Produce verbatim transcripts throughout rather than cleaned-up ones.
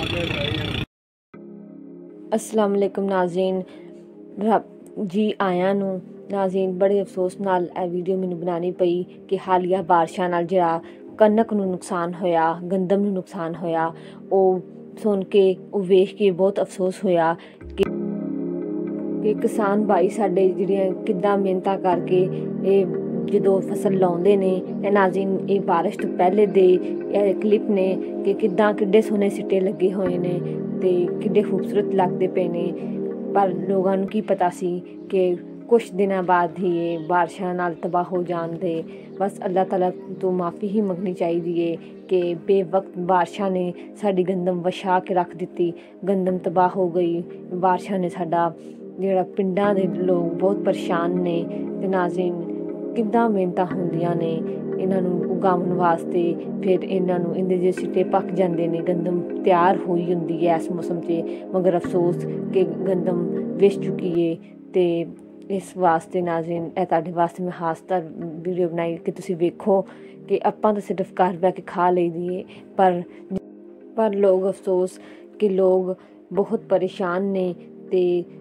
अस्सलाम वालेकुम नाज़रीन, जी आया नूं नाज़रीन। बड़े अफसोस नाल ਇਹ ਵੀਡੀਓ ਮੈਨੂੰ ਬਣਾਉਣੀ ਪਈ कि हालिया बारिशां नाल ਜਿਹੜਾ कनक ਨੂੰ ਨੁਕਸਾਨ ਹੋਇਆ, ਗੰਦਮ ਨੂੰ ਨੁਕਸਾਨ ਹੋਇਆ, ਉਹ ਸੁਣ ਕੇ ਉਹ ਵੇਖ ਕੇ ਬਹੁਤ ਅਫਸੋਸ ਹੋਇਆ ਕਿ ਕਿ ਕਿਸਾਨ ਭਾਈ ਸਾਡੇ ਜਿਹੜੀਆਂ ਕਿੱਦਾਂ ਮਿਹਨਤਾਂ ਕਰਕੇ ਇਹ ਜਦੋਂ ਫਸਲ ਲਾਉਂਦੇ ਨੇ। ਇਹ ਨਾਜ਼ਰੀਨ ਇਹ ਬਾਰਿਸ਼ ਤੋਂ ਪਹਿਲੇ ਦੇ ਇਹ ਕਲਿੱਪ ਨੇ ਕਿ ਕਿੱਦਾਂ ਕਿੱਡੇ ਸੋਹਣੇ ਸਿੱਟੇ ਲੱਗੇ ਹੋਏ ਨੇ ਤੇ ਕਿੱਡੇ ਖੂਬਸੂਰਤ ਲੱਗਦੇ ਪਏ ਨੇ। ਪਰ ਲੋਕਾਂ ਨੂੰ ਕੀ ਪਤਾ ਸੀ ਕਿ ਕੁਛ ਦਿਨਾਂ ਬਾਅਦ ਹੀ ਇਹ ਬਾਰਿਸ਼ਾਂ ਨਾਲ ਤਬਾਹ ਹੋ ਜਾਂਦੇ। ਬਸ ਅੱਲਾਹ ਤਾਲਾ ਤੋਂ ਮਾफ़ी ਹੀ ਮੰਗਣੀ ਚਾਹੀਦੀ ਹੈ ਕਿ ਬੇਵਕਤ ਬਾਰਿਸ਼ਾਂ ਨੇ ਸਾਡੀ ਗੰਦਮ ਵਛਾ ਕੇ ਰੱਖ ਦਿੱਤੀ, ਗੰਦਮ ਤਬਾਹ ਹੋ ਗਈ। ਬਾਰਿਸ਼ਾਂ ਨੇ ਸਾਡਾ ਜਿਹੜਾ ਪਿੰਡਾਂ ਦੇ ਲੋਕ ਬਹੁਤ ਪਰੇਸ਼ਾਨ ਨੇ ਤੇ ਨਾਜ਼ਰੀਨ ਕਿੱਦਾਂ ਮਿਹਨਤਾਂ ਹੁੰਦੀਆਂ ਨੇ ਇਹਨਾਂ ਨੂੰ ਉਗਾਉਣ ਵਾਸਤੇ। ਫਿਰ ਇਹਨਾਂ ਨੂੰ ਇਹਦੇ ਜੇ ਸਿੱਟੇ ਪੱਕ ਜਾਂਦੇ ਨੇ, ਗੰਦਮ ਤਿਆਰ ਹੋਈ ਹੁੰਦੀ ਹੈ ਇਸ ਮੌਸਮ 'ਚ, ਮਗਰ ਅਫਸੋਸ ਕਿ ਗੰਦਮ ਵਿਛ ਚੁੱਕੀ ਹੈ। ਤੇ ਇਸ ਵਾਸਤੇ ਨਾਜ਼ਰੀਨ ਇਹ ਤੁਹਾਡੇ ਵਾਸਤੇ ਮੈਂ ਖਾਸ ਤੌਰ ਵੀਡੀਓ ਬਣਾਈ ਕਿ ਤੁਸੀਂ ਵੇਖੋ ਕਿ ਆਪਾਂ ਤਾਂ ਸਿਰਫ ਘਰ ਬਹਿ ਕੇ ਖਾ ਲਈਦੀ ਹੈ, ਪਰ ਪਰ ਲੋਕ ਅਫਸੋਸ ਕਿ ਲੋਕ ਬਹੁਤ ਪਰੇਸ਼ਾਨ ਨੇ ਤੇ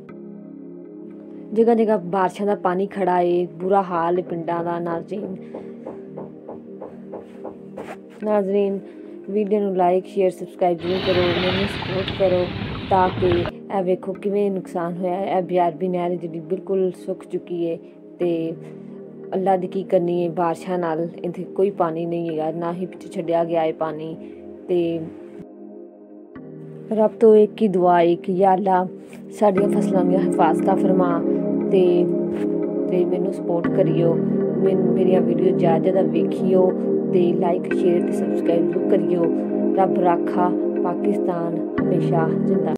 जगह जगह बारिशों का पानी खड़ा है, बुरा हाल है पिंडा का। नाज़रीन नाज़रीन वीडियो ਨੂੰ लाइक शेयर सबसक्राइब जरूर करो, मैंने सपोर्ट करो ताकि ਇਹ ਵੇਖੋ ਕਿਵੇਂ ਨੁਕਸਾਨ ਹੋਇਆ ਹੈ। ਬਿਆਰਬੀ ਨਹਿਰ ਜਿਹੜੀ ਬਿਲਕੁਲ ਸੁੱਕ ਚੁੱਕੀ ਹੈ ਤੇ ਅੱਲਾ ਦੀ ਕੀ ਕਰਨੀ ਹੈ ਬਾਰਿਸ਼ਾਂ ਨਾਲ। ਇੱਥੇ ਕੋਈ ਪਾਣੀ ਨਹੀਂ ਹੈਗਾ, ਨਾ ਹੀ ਪਿੱਛੇ ਛੱਡਿਆ ਗਿਆ ਹੈ ਪਾਣੀ। ਤੇ ਰੱਬ ਤੋਂ ਇੱਕ ਹੀ ਦੁਆ ਹੈ ਕਿ ਯਾ ਅੱਲਾ ਸਾਡੀਆਂ ਫਸਲਾਂ ਦੀਆਂ ਹਿਫਾਜ਼ਤਾਂ ਫਰਮਾ ਤੇ ਤੇ ਮੈਨੂੰ ਸਪੋਰਟ ਕਰਿਓ। ਮੇਰੀਆਂ ਵੀਡੀਓ ਜ਼ਿਆਦਾ ਜ਼ਿਆਦਾ ਵੇਖਿਓ ਤੇ ਲਾਈਕ ਸ਼ੇਅਰ ਤੇ ਸਬਸਕ੍ਰਾइब ਜ਼ਰੂਰ ਕਰਿਓ। ਰੱਬ ਰਾਖਾ, ਪਾਕਿस्तान हमेशा जिंदा।